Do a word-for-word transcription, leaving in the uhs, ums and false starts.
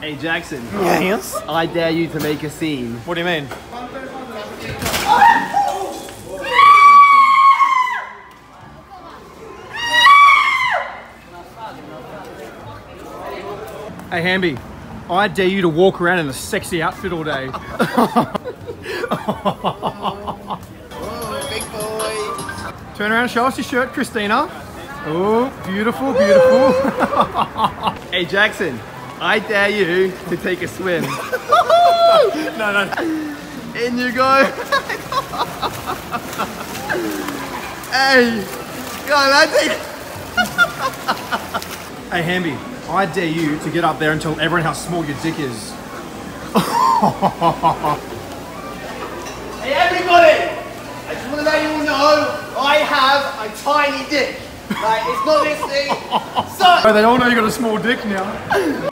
Hey Jackson. Yes? I dare you to make a scene. What do you mean? Hey Hamby, I dare you to walk around in a sexy outfit all day. Oh, big boy. Turn around and show us your shirt, Christina. Oh, beautiful, beautiful. Hey Jackson, I dare you to take a swim. No, no. In you go. Hey, go on, man, take it. Hey Hamby, I dare you to get up there and tell everyone how small your dick is. Hey everybody! I just want to let you all know I have a tiny dick. Like, it's not this thing. So, Oh, they all know you got a small dick now.